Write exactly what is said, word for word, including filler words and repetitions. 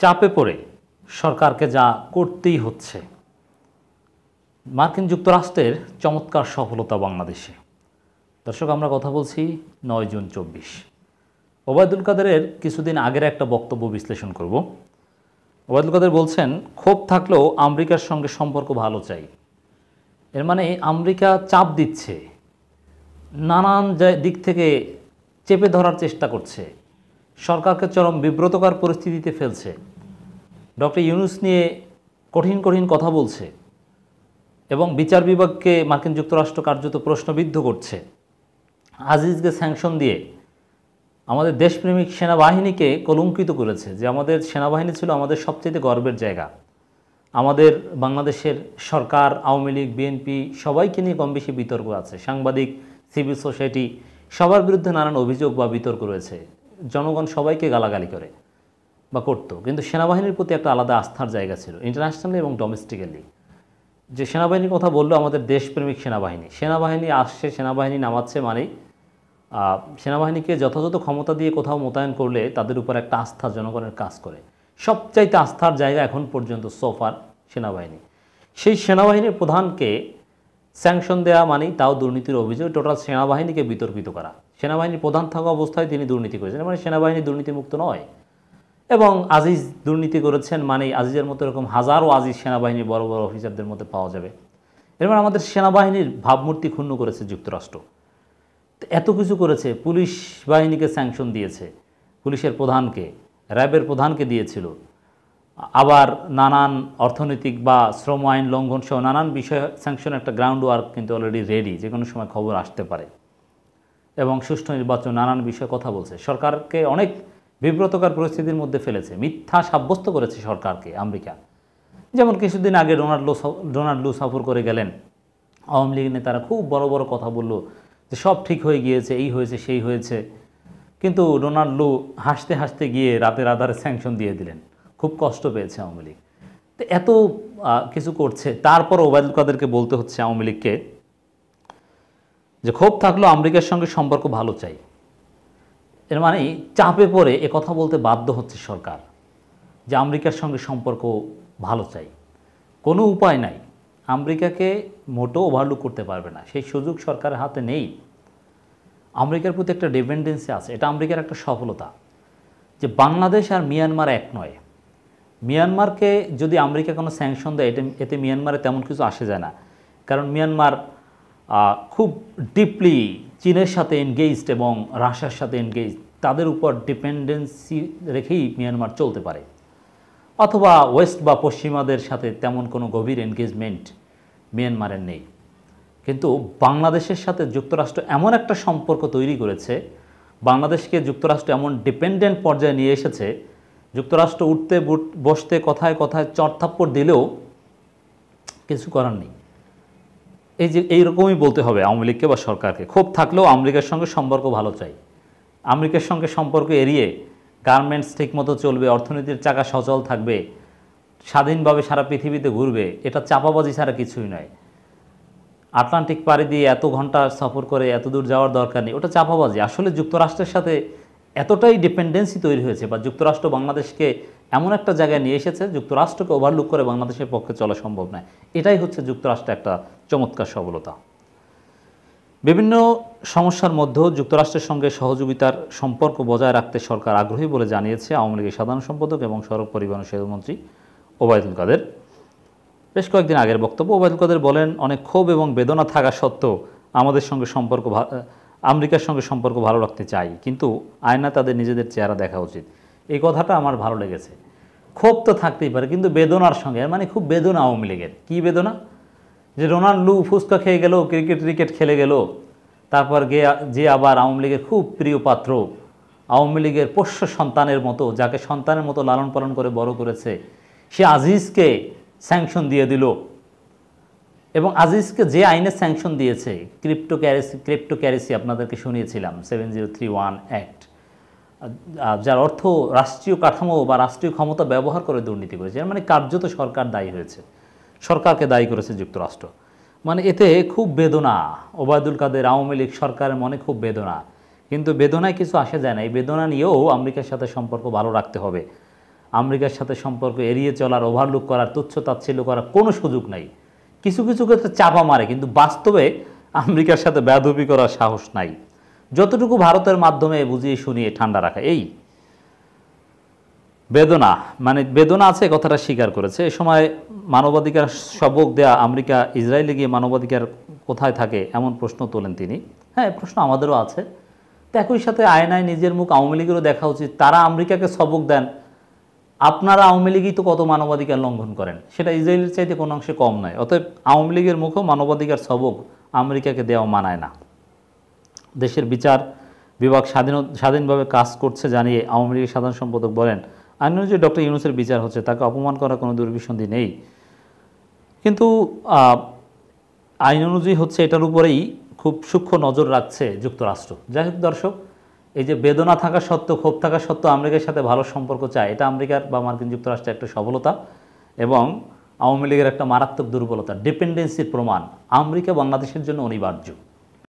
চাপে পড়ে সরকারকে যা করতেই হচ্ছে। মার্কিন যুক্তরাষ্ট্রের চমৎকার সফলতা বাংলাদেশে। দর্শক, আমরা কথা বলছি নয় জুন চব্বিশ। ওবায়দুল কাদেরের কিছুদিন আগের একটা বক্তব্য বিশ্লেষণ করব। ওবায়দুল কাদের বলছেন, ক্ষোভ থাকলেও আমেরিকার সঙ্গে সম্পর্ক ভালো চাই। এর মানে আমেরিকা চাপ দিচ্ছে, নানান দিক থেকে চেপে ধরার চেষ্টা করছে, সরকারকে চরম বিব্রতকর পরিস্থিতিতে ফেলছে, ডক্টর ইউনূস নিয়ে কঠিন কঠিন কথা বলছে এবং বিচার বিভাগকে মার্কিন যুক্তরাষ্ট্র কার্যত প্রশ্নবিদ্ধ করছে। আজিজকে স্যাংশন দিয়ে আমাদের দেশপ্রেমিক সেনাবাহিনীকে কলঙ্কিত করেছে, যে আমাদের সেনাবাহিনী ছিল আমাদের সবচেয়ে গর্বের জায়গা। আমাদের বাংলাদেশের সরকার, আওয়ামী লীগ, বিএনপি সবাইকে নিয়ে কম বেশি বিতর্ক আছে, সাংবাদিক, সিভিল সোসাইটি সবার বিরুদ্ধে নানান অভিযোগ বা বিতর্ক রয়েছে। জনগণ সবাইকে গালাগালি করে বা করত, কিন্তু সেনাবাহিনীর প্রতি একটা আলাদা আস্থার জায়গা ছিল, ইন্টারন্যাশনালি এবং ডোমেস্টিক্যালি। যে সেনাবাহিনীর কথা বললো, আমাদের দেশপ্রেমিক সেনাবাহিনী সেনাবাহিনী আসছে, সেনাবাহিনী নামাচ্ছে মানেই সেনাবাহিনীকে যথাযথ ক্ষমতা দিয়ে কোথাও মোতায়েন করলে তাদের উপর একটা আস্থা জনগণের কাজ করে। সবচাইতে আস্থার জায়গা এখন পর্যন্ত সোফার সেনাবাহিনী। সেই সেনাবাহিনীর প্রধানকে স্যাংশন দেওয়া মানেই তাও দুর্নীতির অভিযোগ, টোটাল সেনাবাহিনীকে বিতর্কিত করা। সেনাবাহিনীর প্রধান থাকা অবস্থায় তিনি দুর্নীতি করেছেন, মানে সেনাবাহিনী দুর্নীতিমুক্ত নয়। এবং আজিজ দুর্নীতি করেছেন মানেই আজিজের মতো এরকম হাজারো আজিজ সেনাবাহিনীর বড় বড় অফিসারদের মধ্যে পাওয়া যাবে। এরপর আমাদের সেনাবাহিনীর ভাবমূর্তি ক্ষুণ্ণ করেছে যুক্তরাষ্ট্র, এত কিছু করেছে। পুলিশ বাহিনীকে স্যাংশন দিয়েছে, পুলিশের প্রধানকে, র্যাবের প্রধানকে দিয়েছিল। আবার নানান অর্থনৈতিক বা শ্রম আইন লঙ্ঘন সহ নানান বিষয়ে স্যাংশন, একটা গ্রাউন্ড ওয়ার্ক কিন্তু অলরেডি রেডি, যে কোনো সময় খবর আসতে পারে। এবং সুষ্ঠু নির্বাচন, নানান বিষয়ে কথা বলছে, সরকারকে অনেক বিব্রতকর পরিস্থিতির মধ্যে ফেলেছে, মিথ্যা সাব্যস্ত করেছে সরকারকে আমেরিকা। যেমন কিছুদিন আগে ডোনাল্ড লু ডোনাল্ড লু সফর করে গেলেন, আওয়ামী লীগ নেতারা খুব বড় বড় কথা বলল যে সব ঠিক হয়ে গিয়েছে, এই হয়েছে সেই হয়েছে, কিন্তু ডোনাল্ড লু হাসতে হাসতে গিয়ে রাতের আধারে স্যাংশন দিয়ে দিলেন। খুব কষ্ট পেয়েছে আওয়ামী লীগ। তো এত কিছু করছে, তারপর ওবায়দুল কাদেরকে বলতে হচ্ছে আওয়ামী লীগকে যে ক্ষোভ থাকলেও আমেরিকার সঙ্গে সম্পর্ক ভালো চাই। এর মানে চাপে পড়ে এ কথা বলতে বাধ্য হচ্ছে সরকার যে আমেরিকার সঙ্গে সম্পর্ক ভালো চাই। কোনো উপায় নাই, আমেরিকাকে মোটো ওভারলুক করতে পারবে না, সেই সুযোগ সরকারের হাতে নেই। আমেরিকার প্রতি একটা ডিপেন্ডেন্সি আছে, এটা আমেরিকার একটা সফলতা যে বাংলাদেশ আর মিয়ানমার এক নয়। মিয়ানমারকে যদি আমেরিকা কোনো স্যাংশন দেয়, এটা এতে মিয়ানমারে তেমন কিছু আসে যায় না, কারণ মিয়ানমার খুব ডিপলি চীনের সাথে এনগেজড এবং রাশিয়ার সাথে এনগেজড, তাদের উপর ডিপেন্ডেন্সি রেখেই মিয়ানমার চলতে পারে। অথবা ওয়েস্ট বা পশ্চিমাদের সাথে তেমন কোনো গভীর এনগেজমেন্ট মিয়ানমারের নেই। কিন্তু বাংলাদেশের সাথে যুক্তরাষ্ট্র এমন একটা সম্পর্ক তৈরি করেছে, বাংলাদেশকে যুক্তরাষ্ট্র এমন ডিপেন্ডেন্ট পর্যায়ে নিয়ে এসেছে, যুক্তরাষ্ট্র উঠতে বসতে কথায় কথায় চড়থাপ্পড় দিলেও কিছু করার নেই। এই যে এইরকমই বলতে হবে আওয়ামী লীগকে বা সরকারকে, ক্ষোভ থাকলেও আমেরিকার সঙ্গে সম্পর্ক ভালো চাই। আমেরিকার সঙ্গে সম্পর্ক এড়িয়ে গার্মেন্টস ঠিকমতো চলবে, অর্থনীতির চাকা সচল থাকবে, স্বাধীনভাবে সারা পৃথিবীতে ঘুরবে, এটা চাপাবাজি ছাড়া কিছুই নয়। আটলান্টিক পাড়ি দিয়ে এত ঘন্টা সফর করে এত দূর যাওয়ার দরকার নেই, ওটা চাপাবাজি। আসলে যুক্তরাষ্ট্রের সাথে এতটাই ডিপেন্ডেন্সি তৈরি হয়েছে, বা যুক্তরাষ্ট্র বাংলাদেশকে এমন একটা জায়গায় নিয়ে এসেছে, যুক্তরাষ্ট্রকে ওভারলুক করে বাংলাদেশের পক্ষে চলা সম্ভব নয়। এটাই হচ্ছে যুক্তরাষ্ট্রের একটা চমৎকার সফলতা। বিভিন্ন সমস্যার মধ্যেও যুক্তরাষ্ট্রের সঙ্গে সহযোগিতার সম্পর্ক বজায় রাখতে সরকার আগ্রহী বলে জানিয়েছে আওয়ামী লীগের সাধারণ সম্পাদক এবং সড়ক পরিবহন সেতুমন্ত্রী ওবায়দুল কাদের। বেশ কয়েকদিন আগের বক্তব্য, ওবায়দুল কাদের বলেন, অনেক ক্ষোভ এবং বেদনা থাকা সত্ত্বেও আমাদের সঙ্গে সম্পর্ক আমেরিকার সঙ্গে সম্পর্ক ভালো রাখতে চাই, কিন্তু আয়না তাদের নিজেদের চেহারা দেখা উচিত। এই কথাটা আমার ভালো লেগেছে। ক্ষোভ তো থাকতেই পারে, কিন্তু বেদনার সঙ্গে, মানে খুব বেদনা আওয়ামী লীগের। কী বেদনা? যে ডোনাল্ড লু ফুচকা খেয়ে গেল, ক্রিকেট ক্রিকেট খেলে গেল, তারপর গিয়ে যে আবার আওয়ামী লীগের খুব প্রিয় পাত্র, আওয়ামী লীগের পোষ্য সন্তানের মতো, যাকে সন্তানের মতো লালন পালন করে বড় করেছে, সে আজিজকে স্যাংশন দিয়ে দিল। এবং আজিজকে যে আইনে স্যাংশন দিয়েছে, ক্রিপ্টো ক্যারেসি ক্রিপ্টো ক্যারেসি আপনাদেরকে শুনিয়েছিলাম, seven zero three one act, যার অর্থ রাষ্ট্রীয় কাঠামো বা রাষ্ট্রীয় ক্ষমতা ব্যবহার করে দুর্নীতি করেছে। মানে কার্যত সরকার দায়ী হয়েছে, সরকারকে দায়ী করেছে যুক্তরাষ্ট্র। মানে এতে খুব বেদনা, ওবায়দুল কাদের, আওয়ামী লীগ সরকারের মনে খুব বেদনা। কিন্তু বেদনায় কিছু আসে যায় না, এই বেদনা নিয়েও আমেরিকার সাথে সম্পর্ক ভালো রাখতে হবে। আমেরিকার সাথে সম্পর্ক এড়িয়ে চলার, ওভারলুক করার, তুচ্ছ তাচ্ছিল্য করার কোনো সুযোগ নাই। কিছু কিছু ক্ষেত্রে চাপা মারে, কিন্তু বাস্তবে আমেরিকার সাথে বেয়াদবি করার সাহস নাই। যতটুকু ভারতের মাধ্যমে বুঝিয়ে শুনিয়ে ঠান্ডা রাখা। এই বেদনা, মানে বেদনা আছে, কথাটা স্বীকার করেছে। এ সময় মানবাধিকার সবক দেয়া আমেরিকা ইসরায়েলে গিয়ে মানবাধিকার কোথায় থাকে এমন প্রশ্ন তোলেন তিনি। হ্যাঁ, প্রশ্ন আমাদেরও আছে। তো একই সাথে আয়নায় নিজের মুখ আওয়ামী লীগেরও দেখা উচিত। তারা আমেরিকাকে সবক দেন, আপনারা আওয়ামী লীগই তো কত মানবাধিকার লঙ্ঘন করেন, সেটা ইসরায়েলের চাইতে কোনো অংশে কম নয়। অতএব আওয়ামী লীগের মুখেও মানবাধিকার সবক আমেরিকাকে দেওয়া মানায় না। দেশের বিচার বিভাগ স্বাধীন স্বাধীনভাবে কাজ করছে জানিয়ে আওয়ামী লীগের সাধারণ সম্পাদক বলেন, আইন অনুযায়ী ডক্টর ইউনূসের বিচার হচ্ছে, তাকে অপমান করার কোনো দুর্বিসন্ধি নেই। কিন্তু আইন অনুযায়ী হচ্ছে, এটার উপরেই খুব সূক্ষ্ম নজর রাখছে যুক্তরাষ্ট্র। যাই হোক দর্শক, এই যে বেদনা থাকা সত্ত্বেও, ক্ষোভ থাকা সত্ত্বেও আমেরিকার সাথে ভালো সম্পর্ক চায়, এটা আমেরিকার বা মার্কিন যুক্তরাষ্ট্রের একটা সফলতা এবং আওয়ামী লীগের একটা মারাত্মক দুর্বলতা, ডিপেন্ডেন্সির প্রমাণ। আমেরিকা বাংলাদেশের জন্য অনিবার্য।